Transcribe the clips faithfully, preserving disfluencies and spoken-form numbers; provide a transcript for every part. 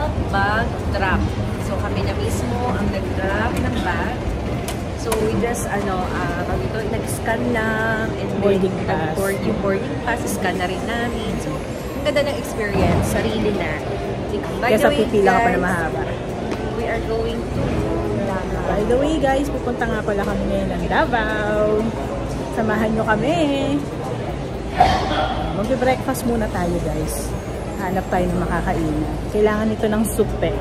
bag drop. So kami na mismo ang nag-drop ng bag. So we just, ano, uh, ito, nag-scan lang. And boarding pass. Board, yung boarding pass, scan na rin namin. So, ang ganda ng experience. Sarili na. By Kaya sa pipila ka pa na mahaba. We are going to Davao. By the way guys, pupunta nga pala kami ngayon ng Davao. Samahan nyo kami. Mag-breakfast muna tayo guys. Hanap tayo ng makakainan. Kailangan nito ng soup eh.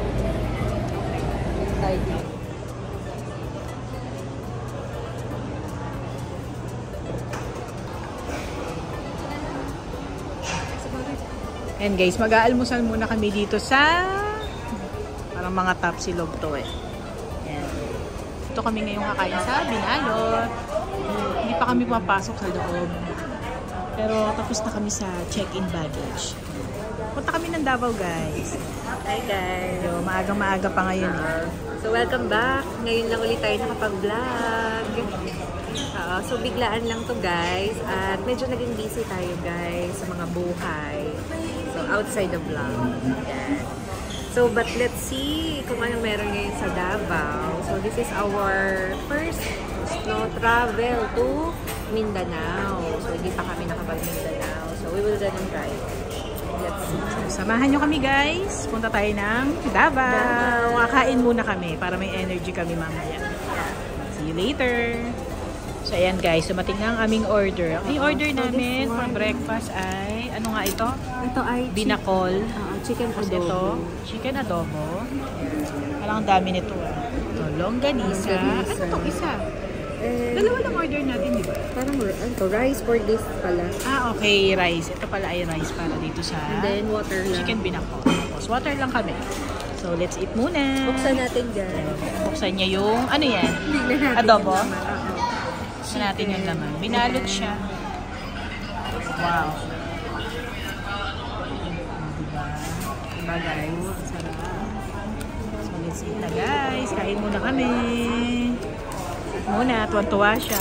And guys, mag-aalmusal muna kami dito sa parang mga tapsilog to eh. Yan. Ito kami ngayong kakain sa Binalot. Hindi pa kami papasok sa loob. Pero tapos na kami sa check-in baggage. Punta kami ng Davao guys. Hi guys. So, maaga-maaga pa ngayon eh. So welcome back. Ngayon lang ulit tayo nakapag-vlog. Uh, so biglaan lang to guys. At medyo naging busy tayo guys sa mga buhay. So outside the vlog. Yeah. So but let's see kung anong meron ngayon sa Davao. So this is our first snow travel to Mindanao. So hindi pa kami nakapag-Mindanao. So we will then try. Let's see. So, samahan nyo kami guys. Punta tayo ng Davao. Kakain muna kami para may energy kami mamaya. See you later. So ayan guys, dumating na ang aming order. Ang order namin for breakfast ay, ano nga ito? Ito ay binakol. Uh, chicken adobo. Ito, chicken adobo. Parang ang dami nito. Ito, longganisa. Ano itong isa? Eh, Dalawa lang order natin, di ba? Parang ano, rice for this pala. Ah, okay, rice. Ito pala ay rice para dito sa and then water lang. Chicken binakol. Tapos water lang kami. So let's eat muna. Buksan natin guys. Buksan niya yung, ano yan? Adobo? Buksan natin yung laman. Binalot siya. Wow. Diba? Diba guys? Sarap. So let's eat na guys. Kain muna kami. Muna, tuwan-tuwa siya.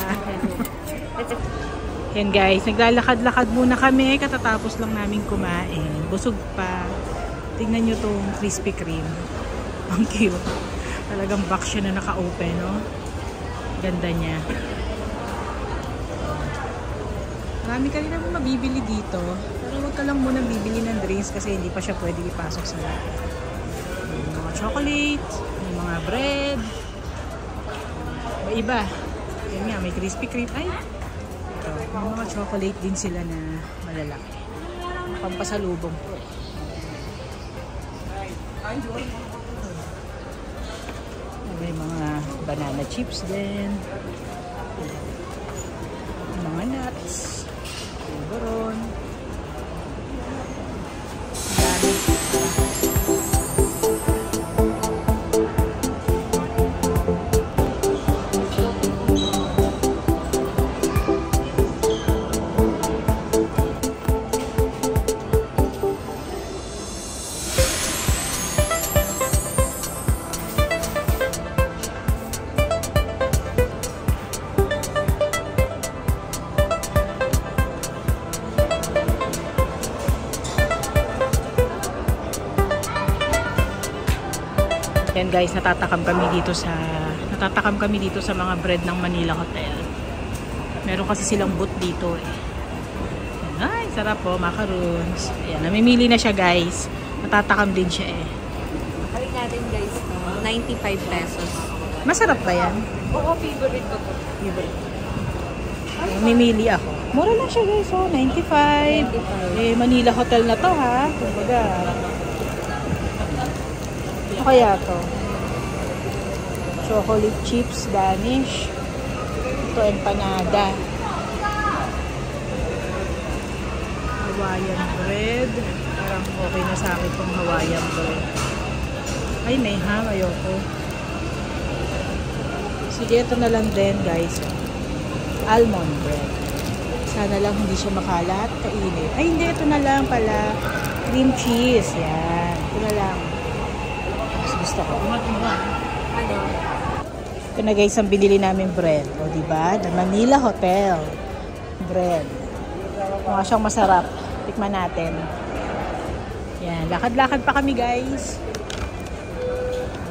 Yan guys, naglalakad-lakad muna kami. Katatapos lang namin kumain. Busog pa. Tingnan nyo tong Krispy Kreme. Ang cute. Talagang box siya na naka-open, no? Ganda niya. Marami ka rin naman mabibili dito. Pero wag ka lang muna bibili ng drinks kasi hindi pa siya pwede ipasok sa lahat. May mga chocolate, may mga bread. May iba. Yan nga, may Krispy Kreme. Ay! Ito, may mga chocolate din sila na malalaki. Pampasalubong po eh. May mga banana chips din. Mga nuts. Tiburon. Yan guys, natatakam kami dito sa natatakam kami dito sa mga bread ng Manila Hotel. Meron kasi silang booth dito eh. Ay, sarap po, macaroons. Ayan, namimili na siya guys. Natatakam din siya eh. Kali natin guys, ninety-five pesos. Masarap ba yan? Oo, favorite ko po. Favorite. Mamimili ako. Mura lang siya guys, oh, ninety-five. Eh, Manila Hotel na to ha. Kumbaga. Ano kaya to? Chocolate chips, Danish. Ito, empanada. Hawaiian bread. Parang okay na sa akin itong Hawaiian bread. Ay, may ham. Ayoko. Sige, ito na lang din, guys. Almond bread. Sana lang hindi siya makalat, kainit. Ay, hindi. Ito na lang pala. Cream cheese. Yan. Ito na lang. Gusto ko. Ano? Ito na guys ang binili namin bread. O diba? The Manila Hotel. Bread. Mukha siyang masarap. Tikman natin. Yan. Lakad-lakad pa kami guys.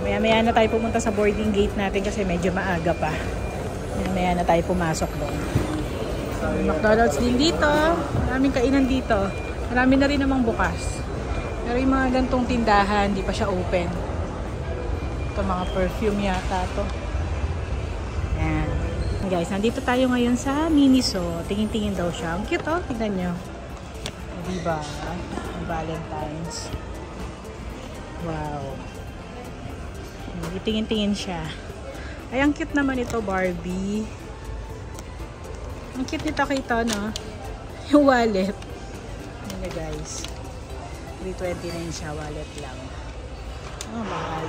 Maya-maya na tayo pumunta sa boarding gate natin kasi medyo maaga pa. Maya-maya na tayo pumasok doon. So, McDonald's din dito. Maraming kainan dito. Marami na rin namang bukas. Pero yung mga gantong tindahan, di pa siya open. Ito mga perfume yata to. Ayan. Guys, nandito tayo ngayon sa Miniso. Tingin-tingin daw siya. Ang cute oh. Tingnan nyo. Diba? Valentine's. Wow. Tingin-tingin siya. Ay, ang cute naman ito, Barbie. Ang cute nito kita, no? Yung wallet. Ayan guys. three twenty-nine siya, wallet lang. Oh, mahal.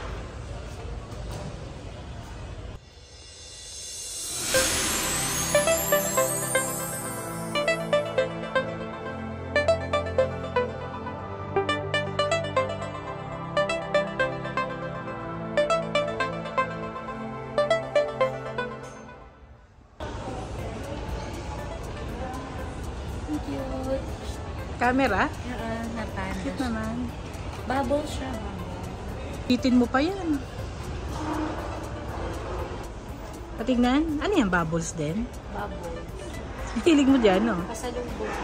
Cute. Camera? Oo, napanda. Cute naman. Bubble siya. Pitin mo pa yan. Patignan? Ano yan? Bubbles din? Bubble. Hilig mo dyan, no? Pasalubong.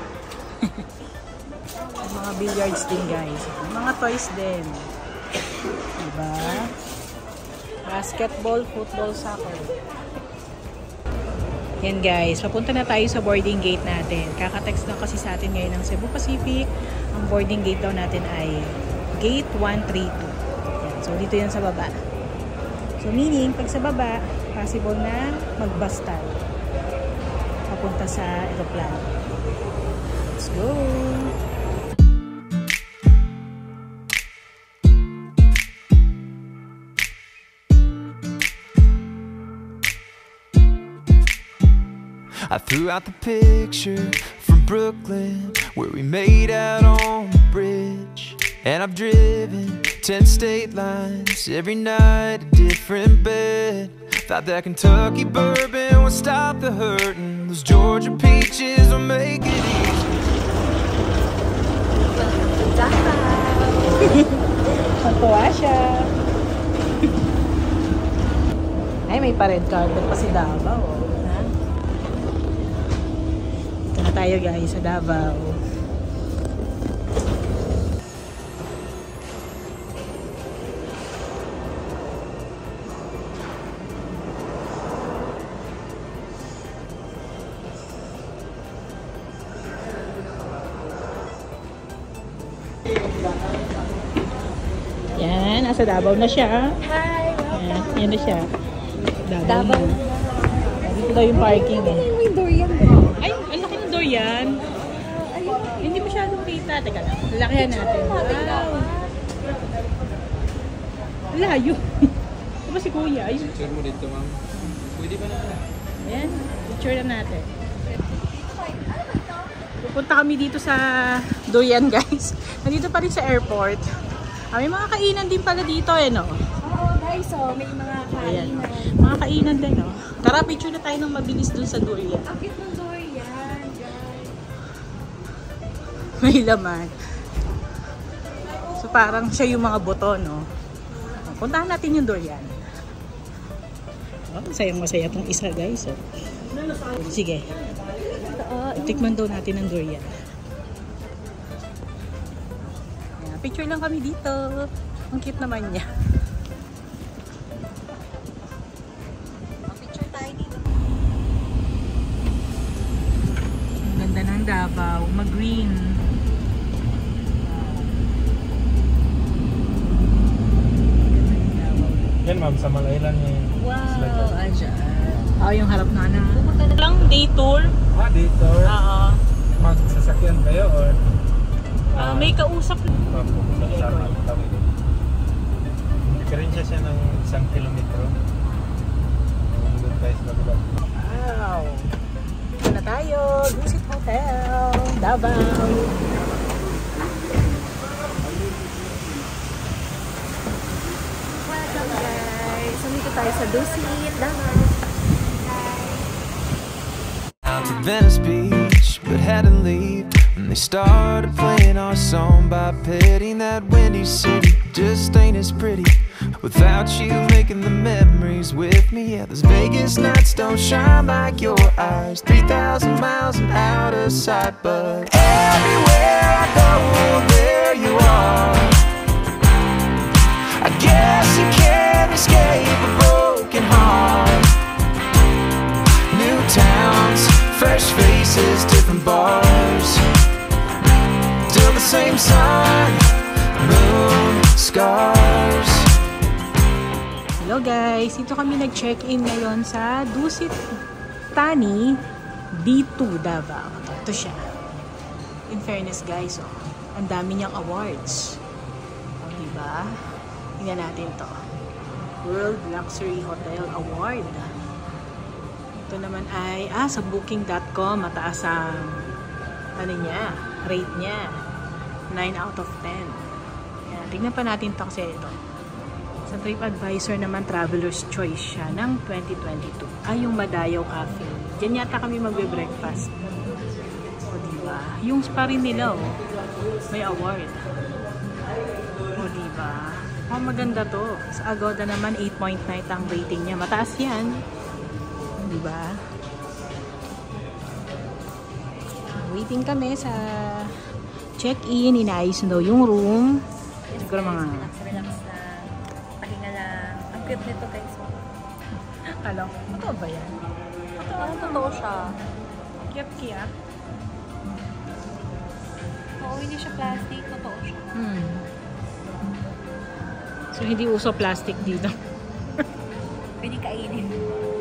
Mga billiards din, guys. Mga toys din. Diba? Basketball, football, soccer. Yan guys, papunta na tayo sa boarding gate natin. Kaka-text lang kasi sa atin ngayon ng Cebu Pacific. Ang boarding gate daw natin ay gate one three two. Yan. So dito yan sa baba. So meaning, pag sa baba, possible na mag-bus tayo. Papunta sa aeroplano. Let's go! I threw out the picture from Brooklyn where we made out on the bridge. And I've driven ten state lines, every night a different bed. Thought that Kentucky bourbon would stop the hurting, those Georgia peaches will make it easy. Natuwa siya. Ay, may pa-red carpet pa si Davao. Ha? Ito na tayo guys sa Davao. Yan, nasa Davao na siya. Hi! Yan, yan na siya. Davao na. Dito daw yung parking eh. Ay, may durian. Ay, ang laki ng durian. Uh, ayun. Hindi masyadong kita. Teka lang, lakihan natin. Wow! Layo. Ito ba si Kuya? Ayun. Picture mo dito, ma'am. Pwede ba na? Ayan, picture na natin. Pupunta kami dito sa Durian guys. Nandito pa rin sa airport. Ah, may mga kainan din pala dito eh, no? Oh, guys, oh, may mga Ayan. kainan. Mga kainan din, no? Tara, picture na tayo ng mabilis dun sa Durian. Akit ng durian, guys. May laman. So parang siya yung mga buto, no? Puntahan natin yung Durian. Oh, sayang masaya tong isa, guys. Oh. Sige. Tikman daw natin ang Durian. Ayan, picture lang kami dito. Ang cute naman niya. Picture tayo dito. Ang ganda ng Davao. Mag-green. Yan, ma'am, sa Malaylan yung... Wow, ayan. Oh, yung harap na na. Pumunta na Lang day tour. Ah, dito. Oo. Magsasakyan kayo or... Ah, may kausap. Pupunta sa Tawid. Diferensya siya ng isang kilometro. Doon tayo sa Bagdad. Wow. Ito na tayo. Visit Hotel. Davao. Welcome, guys. So, dito tayo sa Dusit, Davao. Out to Venice Beach, but had to leave. They started playing our song by petting that windy city. Just ain't as pretty without you making the memories with me. Yeah, those Vegas nights don't shine like your eyes. Three thousand miles and out of sight, but everywhere I go, there you are. I guess you can't escape a broken heart. New towns, fresh faces, different bars. Still the same sun, moon, scars. Hello guys, dito kami nag-check-in ngayon sa Dusit Thani D two Davao. Ito siya. In fairness guys, oh, ang dami niyang awards. O, diba? Tingnan natin to. World Luxury Hotel Award. Ito naman ay, ah, sa booking dot com, mataas ang, ano niya, rate niya. nine out of ten. Yan, tingnan pa natin to kasi ito. Sa TripAdvisor naman, Traveler's Choice siya ng twenty twenty-two. Ay, yung Madayaw Cafe. Diyan yata kami magbe-breakfast. O, diba? Yung spa rin nila, oh, may award. O, diba? Oh, maganda to. Sa Agoda naman, eight point nine ang rating niya. Mataas yan. Diba? Waiting kami sa check-in. Inaayos na daw yung room. Siguro mga... Relax na. Pahinga lang. Ang cute nito guys. Kala ko, totoo ba yan? Totoo, totoo siya. Kiyat-kiyat. Oo, hindi siya plastic. Totoo siya. Hmm. So, hindi uso plastic dito. Pwede kainin.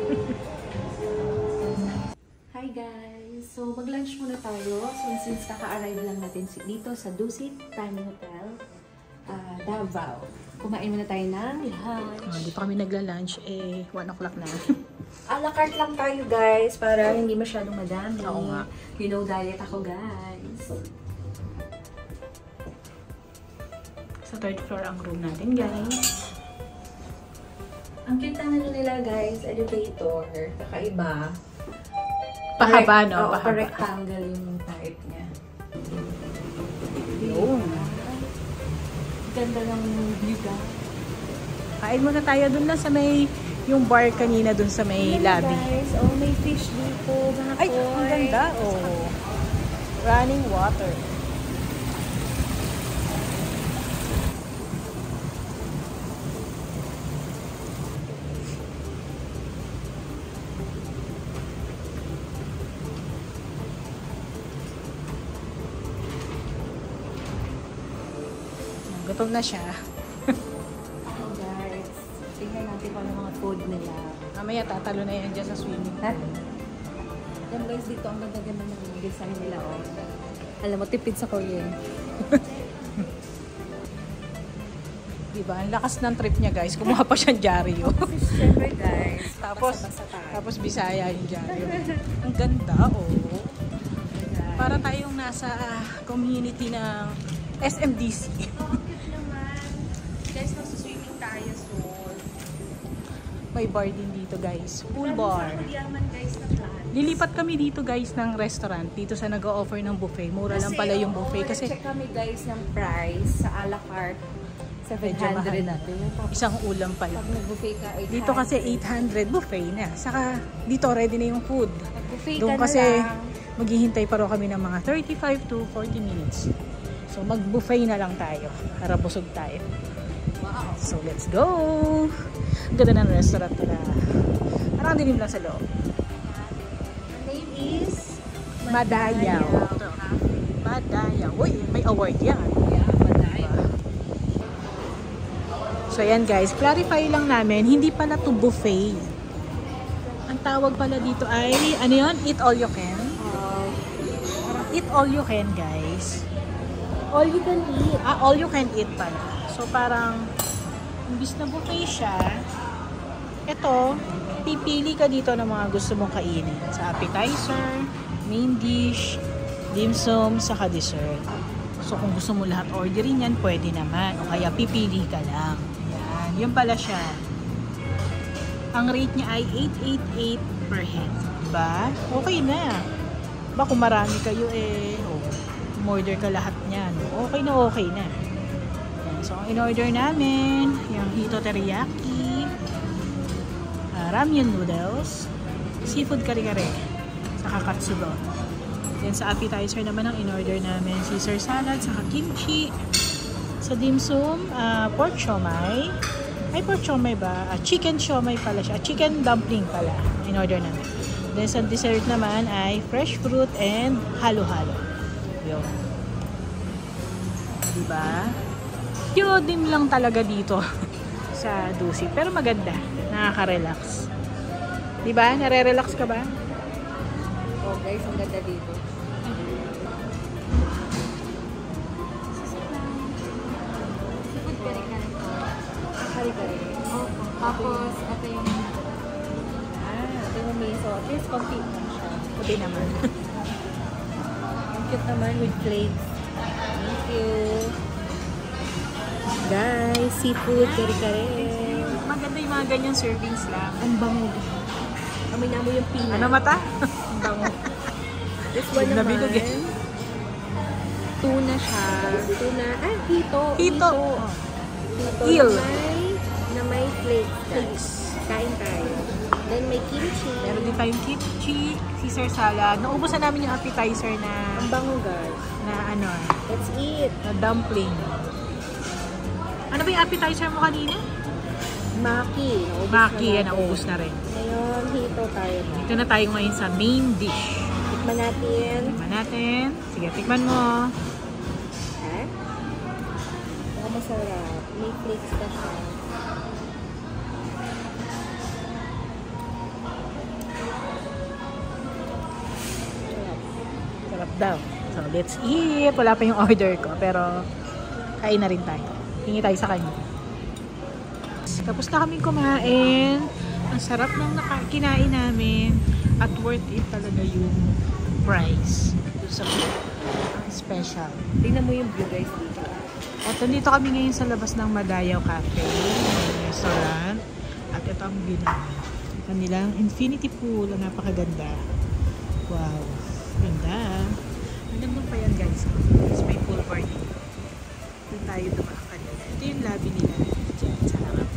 Hi guys! So, mag-lunch muna tayo. So, since kaka-arrive lang natin dito sa Dusit Thani Hotel, uh, Davao. Kumain muna tayo ng lunch. Oh, di pa kami nagla-lunch. Eh, one o'clock na. A la carte lang tayo guys, para hindi masyadong madami. Oo nga. You know, diet ako guys. Sa third floor ang room natin, guys. Ang cute ng ano nila guys, elevator. Kakaiba. Pahaba, no? Oo, Pahaba. rectangle yung type niya. Yun. Ganda ng view guys. Kain muna tayo dun lang sa may, yung bar kanina dun sa may lobby. Guys, oh, may fish dito. Mga Ay, ang ganda. Oh. Running water. Gutom na siya. Oh guys, tingnan natin kung ano mga food nila. Mamaya tatalo na yan dyan sa swimming pool. Yan guys, dito ang ganda-ganda ng design nila. Oh. Alam mo, tipid sa kuryente. Diba? Ang lakas ng trip niya guys. Kumuha pa siyang dyaryo. Siyempre guys, Tapos, basa-basa tayo. tapos Bisaya yung dyaryo. Ang ganda, oh. Para tayong nasa ah, community ng S M D C. Guys, magsuswimming tayo soon. May bar din dito guys. Pool bar. Yaman guys na plan. Lilipat kami dito guys ng restaurant. Dito sa nag-o-offer ng buffet. Mura lang pala yung buffet. Kasi check kami guys ng price sa a la carte. seven hundred na. isang ulam pa Pag yun. nag-buffet ka, eight hundred. Dito kasi eight hundred buffet na. Saka dito ready na yung food. Nag-buffet Doon ka kasi na lang. maghihintay pa rin kami ng mga thirty-five to forty minutes. So mag-buffet na lang tayo. Para busog tayo. Wow. So let's go! Ang ganda ng restaurant nila. Parang dilim lang sa loob. The name is Madayaw. Madayaw. Uy, may award yan. Yeah, Madayaw. So ayan guys, clarify lang namin, hindi pala to buffet. Ang tawag pala dito ay, ano yun? Eat all you can? Uh, Parang eat all you can guys. all you can eat. Ah, all you can eat pala. So parang, imbis na buffet siya, ito, pipili ka dito ng mga gusto mong kainin. Sa appetizer, main dish, dim sum, saka dessert. So kung gusto mo lahat orderin yan, pwede naman. O kaya pipili ka lang. Yan, yun pala siya. Ang rate niya ay eight eighty-eight per head. Diba? Okay na. Ba kung marami kayo eh, oh, umorder ka lahat niyan, okay na okay na. Yan. So, ang in-order namin, yung hito teriyaki, uh, ramyun noodles, seafood kare-kare, saka katsudon. Then sa appetizer naman ang in-order namin, Caesar salad, saka kimchi. Sa dim sum, uh, pork siomai. Ay, pork siomai ba? Uh, chicken siomai pala siya. Chicken dumpling pala. In-order namin. Then sa dessert naman ay fresh fruit and halo-halo. Yun. Diba? Dim lang talaga dito sa Dusit. Pero maganda. Nakaka-relax. Diba? Nare-relax ka ba? Oh guys, ang ganda dito. Kare-kare. Opo. Tapos, ito yung ah, ito yung miso. At least, konti lang siya. Puti naman. Ang cute naman with flakes. Thank you. Guys, seafood, kare-kare. Maganda yung mga ganyan servings lang. Ang bango. Amoy na mo yung peanut. Ano mata? Ang bango. This one Bilog na naman. bilog eh. Tuna siya. Tuna. Ah, hito. Hito. Hito Eel. na may, na may flakes. Guys. Kain tayo. Then may kimchi. Meron din tayong kimchi, Caesar salad. Naubos na namin yung appetizer na, Ang bango guys. na ano, Let's eat. na dumpling. Ano ba yung appetizer mo kanina? Maki. Naubos Maki, na yan, natin. naubos na rin. Ngayon, hito tayo na. Dito na tayo ngayon sa main dish. Tikman natin. Tikman natin. Sige, tikman mo. Ha? Baka masarap. May flakes na siya. Sarap. Sarap daw. So, let's eat. Wala pa yung order ko, pero kain na rin tayo. Hingi tayo sa kanya. Tapos na kaming kumain. Ang sarap ng naka- kinain namin. At worth it talaga yung price. Yung sa ang special. Tingnan mo yung view guys dito. At nandito kami ngayon sa labas ng Madayaw Cafe, restaurant. At ito ang view namin. Kanilang infinity pool. Ang napakaganda. Wow. Ganda. Magandang pa yan guys. It's may pool party. Doon tayo dumaan kanina. Ito yung lobby nila. Diyan sa harap.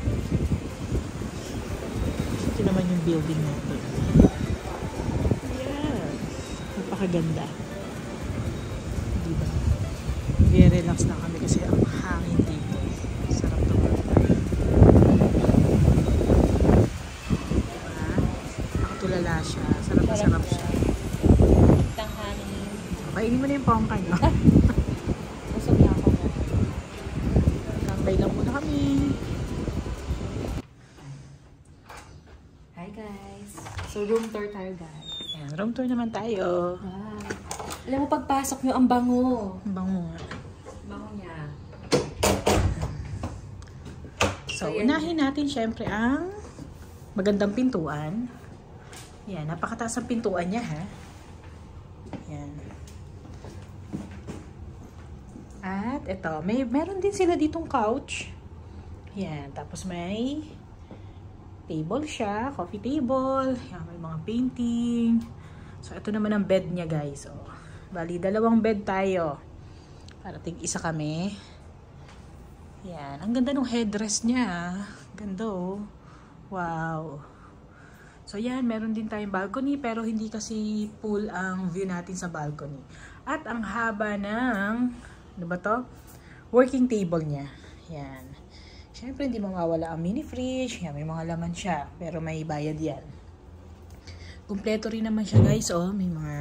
Ito naman yung building natin. Ayan. Napakaganda. Diba? I-relax na kami kasi ang hangin dito. Sarap tumanda. Diba? Nakatulala siya. Sarap na sarap siya. Tang hangin. Kainin mo na yung pongka nyo. Busog na ako na. Tambay lang muna kami. Hi guys. So room tour tayo guys. Ayan, room tour naman tayo. Wow. Alam mo pagpasok nyo ang bango. Ang bango nga. Bango niya. So, So, yan. unahin natin syempre ang magandang pintuan. Yan, napakataas ang pintuan niya ha. Yan. At ito, may meron din sila ditong couch. Yan, tapos may table siya, coffee table. Yan, may mga painting. So, ito naman ang bed niya guys. So, bali, dalawang bed tayo. Para tig-isa kami. Yan. Ang ganda ng headrest niya. Ganda oh. Wow. So yan, meron din tayong balcony pero hindi kasi full ang view natin sa balcony. At ang haba ng, ano ba to? Working table niya. Yan. Siyempre hindi mawawala ang mini fridge. Yan, may mga laman siya. Pero may bayad yan. Kumpleto rin naman siya guys. Oh, may mga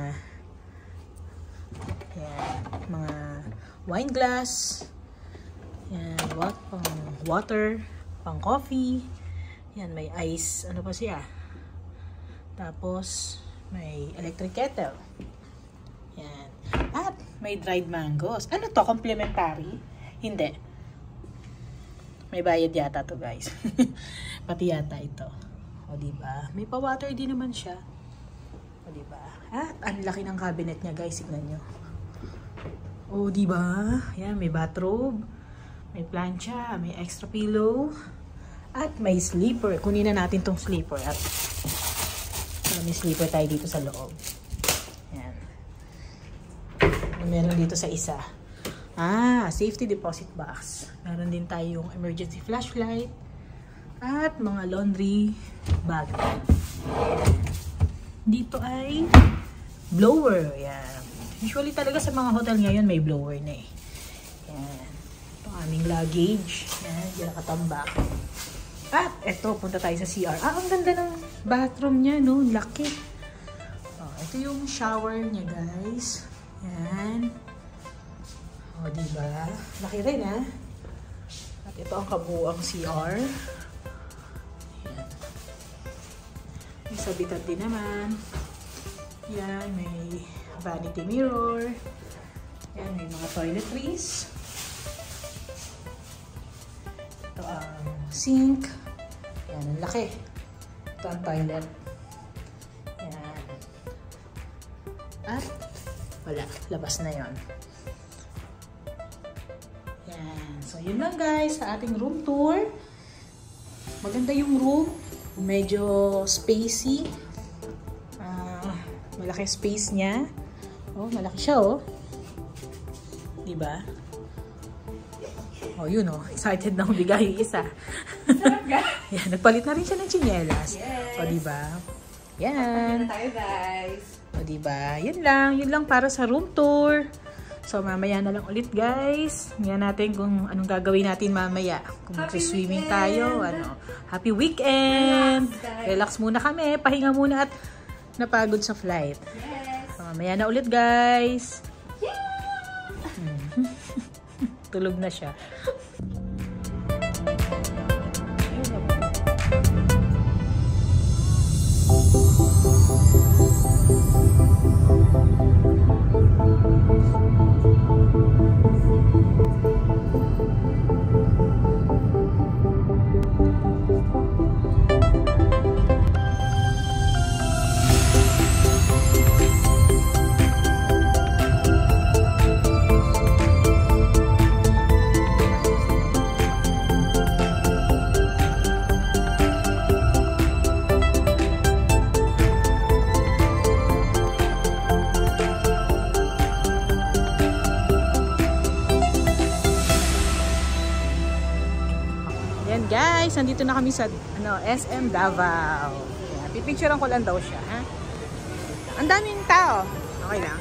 yan, mga wine glass. Yan, what, pang water, pang coffee. Yan, may ice, ano pa siya. Tapos, may electric kettle. Yan. At, may dried mangoes. Ano to? Complimentary? Hindi. May bayad yata to guys. Pati yata ito. O, diba? May pa-water din naman siya. O, diba? At, ang laki ng cabinet niya guys. Tignan nyo. O, diba? Yan, may bathrobe. May plancha. May extra pillow. At may sleeper. Kunin na natin tong sleeper. At may sleeper tayo dito sa loob. Yan. meron dito sa isa? Ah, safety deposit box. Meron din tayong emergency flashlight at mga laundry bag. Dito ay blower. Yan. Usually talaga sa mga hotel ngayon may blower na eh. Yan. Ito aming luggage. Yan, yan nakatambak. At eto, punta tayo sa C R. Ah, ang ganda ng bathroom niya, no? Laki. Oh, ito yung shower niya, guys. Yan. O, oh, diba? Laki rin, ha? At ito ang kabuuang C R. Yan. May sabitan din naman. Yan, may vanity mirror. Yan, may mga toiletries. Ito ang sink. Yan, ang laki. Ito ang toilet. Yan. At, wala. Labas na yon. Yan. So, yun lang guys sa ating room tour. Maganda yung room. Medyo spacey. Uh, malaki space niya. Oh, malaki siya oh. Diba? Oh, yun oh. Excited na humigay yung isa. Yan, nagpalit na rin siya ng tsinelas. Yes. O, diba? Yan. Pagpapit na tayo, guys. O, diba? Yun lang. Yun lang para sa room tour. So, mamaya na lang ulit, guys. Ngayon natin kung anong gagawin natin mamaya. Kung mag-swimming tayo, ano. Happy weekend! Relax, Relax muna kami. Pahinga muna at napagod sa flight. Yes. So, mamaya na ulit, guys. Yeah! Tulog na siya. Yan guys, nandito na kami sa ano, S M Davao. Yan, pipicturean ko lang daw siya, ha? Ang daming tao. Okay lang.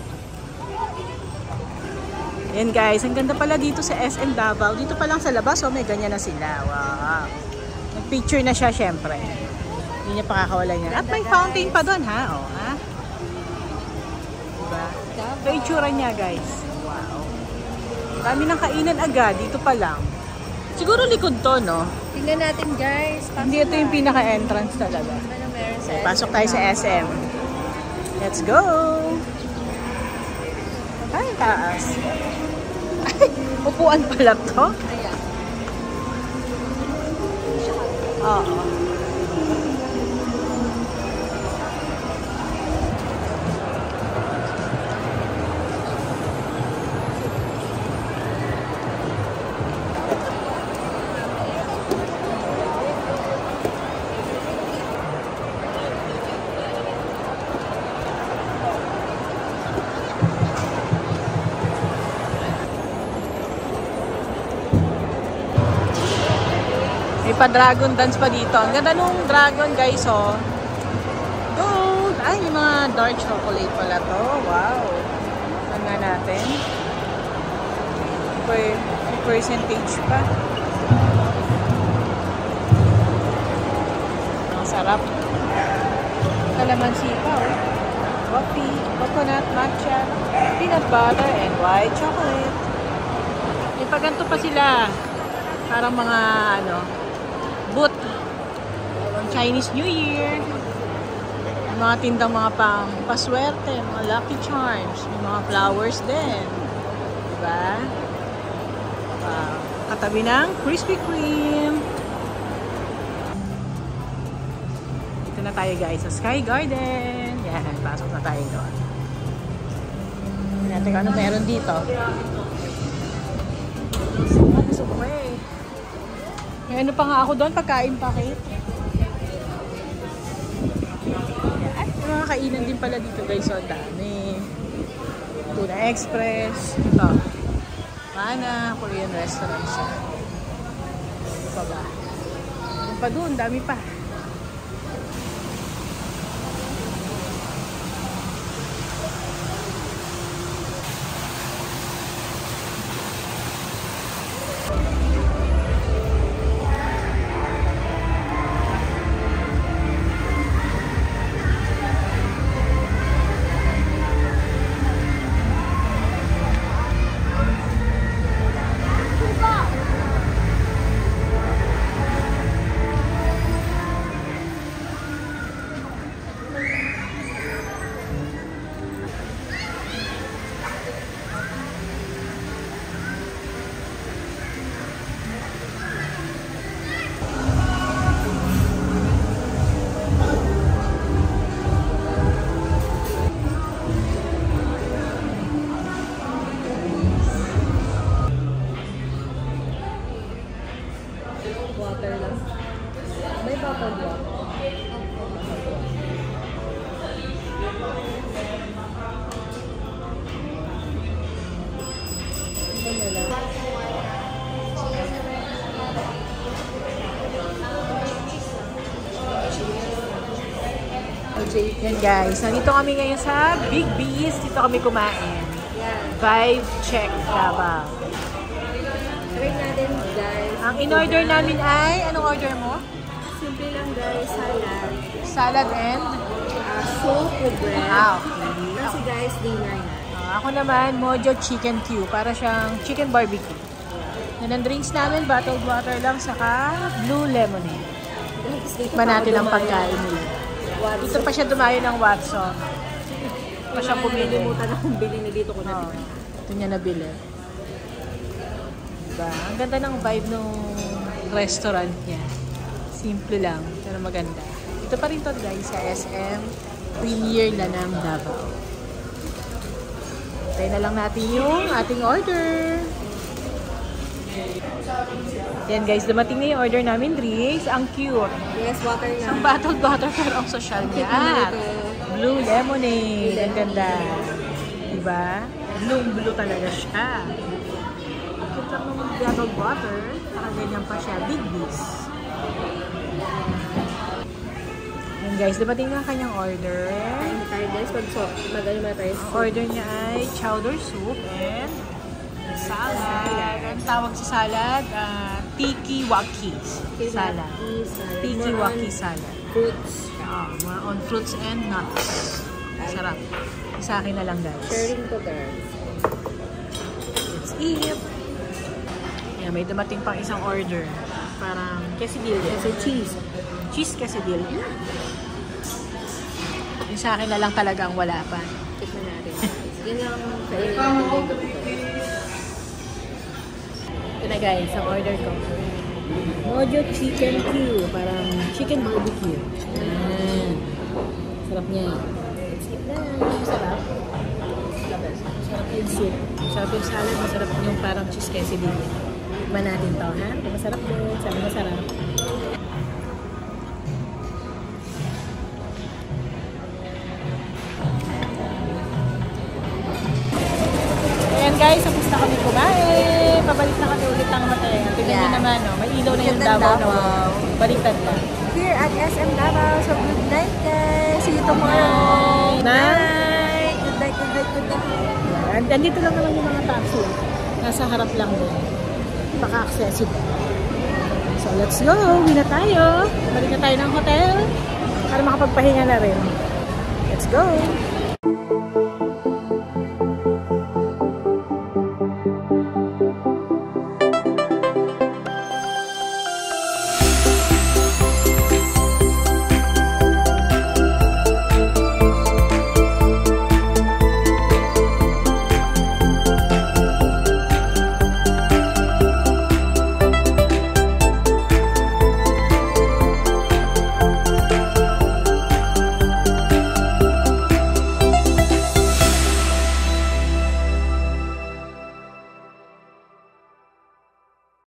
Yan guys, ang ganda pala dito sa S M Davao. Dito pa lang sa labas, oh, may ganyan na sila. Wow. Nag-picture na siya, syempre. Hindi niya pakakawalan niya. At may fountain pa doon, ha? Oh, ha? Diba? Ito itsura niya, guys. Wow. Dami ng kainan agad, dito pa lang. Siguro likod to, no? Tingnan natin, guys. Pasok Hindi ito yung pinaka-entrance talaga. ano meron sa Okay, pasok tayo sa S M. Let's go! Ay, taas. Ay, upuan pala to. Ayan. Oo. May pa-dragon dance pa dito. Ang ganda nung dragon, guys, oh. Gold! Ay, yung mga dark chocolate pala to. Wow! Ano nga natin? Per percentage pa. Ang sarap. Kalamansi pa, oh. Coffee, coconut, matcha, peanut butter, and white chocolate. May paganto pa sila. Parang mga, ano, boot. Chinese New Year. Mga tindang mga pang paswerte, mga lucky charms, may mga flowers din. Diba? Uh, katabi ng Krispy Kreme. Dito na tayo guys sa Sky Garden. Yan, pasok na tayo doon. Natin ano meron dito. Pasok ko eh. May ano pa nga ako doon, pagkain packet. Ay, may mga kainan din pala dito guys, so ang dami. Tuna Express. Ito. Mana, Korean restaurant siya. Ito pa ba? Yung pa doon, dami pa. Water lang. May bottled water. Yan guys, nandito kami ngayon sa Big B's. Dito kami kumain. Yan. Vibe check Davao. Try natin guys. Ang in-order namin ay, anong order mo? Simple lang guys, salad. Salad and? Uh, soup with bread. Ah, okay. Kasi guys, dinner na. Uh, ako naman, Mojo Chicken Q. Para siyang chicken barbecue. Yan ang drinks namin, bottled water lang, saka blue lemonade. Guys, dito Tikman pa natin ako ang dumayo. pagkain nila. Watson. Dito pa siya dumayo ng Watson. Dito pa siya bumili. Nalimutan akong bilhin na dito ko na. Oh, ito niya nabili. Diba? Ang ganda ng vibe ng restaurant niya. Simple lang, pero maganda. Ito pa rin to guys sa S M Premier Lanang Davao. Tayo na lang natin yung ating order. Yan guys, dumating na yung order namin, drinks. Ang cute. Yes, water lang. Isang bottled water pero ang social niya. Ah, blue lemonade. Ang ganda. Diba? Blue-blue talaga siya. Cute lang ng bottled water. Saka ganyan pa siya. Big B's. Yan guys, dumating na ang kanyang order. Kain na tayo guys. Pag so, mag-ano na tayo. Ang order niya ay chowder soup and salad. Ang tawag sa salad, uh, tiki waki salad. Tiki waki salad. Fruits. Ah, more on fruits and nuts. Sarap. Sa akin na lang guys. Sharing to guys. Let's eat. Yeah, may dumating pang isang order. Parang quesadilla. Kasi cheese. Cheese quesadilla. Yung sa akin na lang talaga ang wala pa. Tikman natin. Yan lang kainin natin. Ito na guys, ang order ko. Mojo Chicken Q. Parang chicken barbecue. Ayan. Sarap niya. Let's eat na. Sarap. Sarap yung soup. Sarap yung salad. Masarap yung parang cheese quesadilla. Tikman natin to, ha? Masarap din. Sabi masarap. Ayan guys, tapos na kami kumain. Pabalik na kami ulit ng Matayan. Tignan Yeah. nyo naman, no? May ilaw na yung Ganda Davao na Davao. baliktad pa. Here at S M Davao. So good night guys. See you tomorrow. Night! Good night, good night, good night. And, andito lang naman yung mga taxi. Nasa harap lang din. Paka-accessible. So let's go! Uwi na tayo. Balik na tayo ng hotel para makapagpahinga na rin. Let's go!